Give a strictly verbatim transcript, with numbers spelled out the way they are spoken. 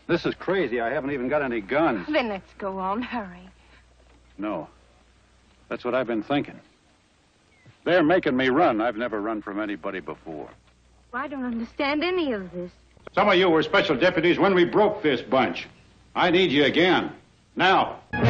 This is crazy. I haven't even got any guns. Then let's go on. Hurry. No. That's what I've been thinking. They're making me run. I've never run from anybody before. I don't understand any of this. Some of you were special deputies when we broke this bunch. I need you again. Now.